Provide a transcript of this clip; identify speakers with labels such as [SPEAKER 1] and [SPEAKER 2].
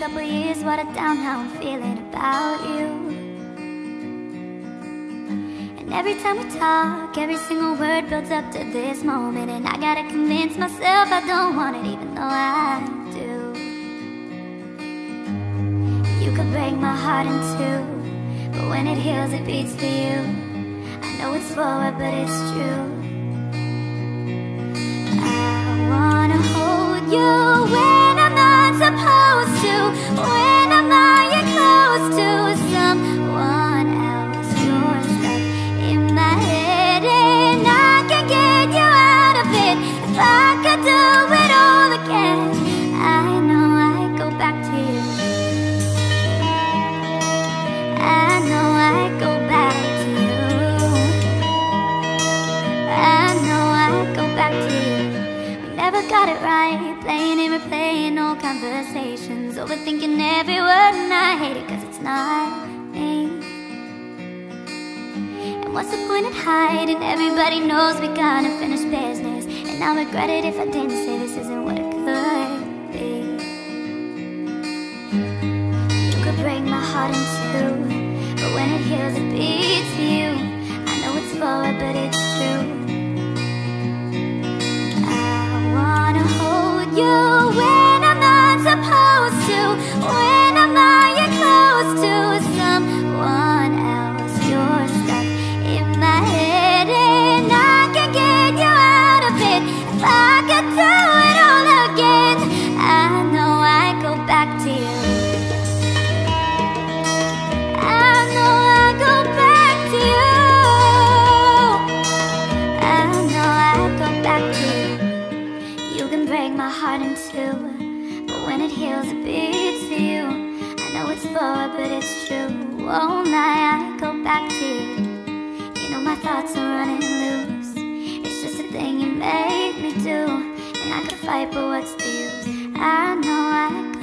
[SPEAKER 1] couple years watered down how I'm feeling about you. And every time we talk, every single word builds up to this moment, and I gotta convince myself I don't want it, even though I do. You could break my heart in two, but when it heals it beats for you. I know it's forward but it's true. I wanna hold you when I'm not supposed to, when I'm lying close to someone else. You're stuck in my head and I can't get you out of it. If I could do it all again, I know I'd go back to you. I know I'd go back to you. I know I'd go back to you. We never got it right, playing and replaying old conversations, overthinking every word, and I hate it cause it's not me. And what's the point in hiding? Everybody knows we gotta finish business, and I'll regret it if I didn't say this isn't what it could be. You could break my heart in two, but when it heals it beats for you. I know it's forward but it's true. I wanna hold you when I'm not supposed to, when I'm lying close to someone else. You're stuck in my head and I can't get you out of it. If I could do it all again, I know I'd go back to you. I know I'd go back to you. I know I'd go back to you. You can break my heart in two, but when it heals it beats for you. I know it's forward but it's true. Won't lie, I'd go back to you. You know my thoughts are running loose. It's just a thing you make me do, and I could fight but what's the use? I know I'd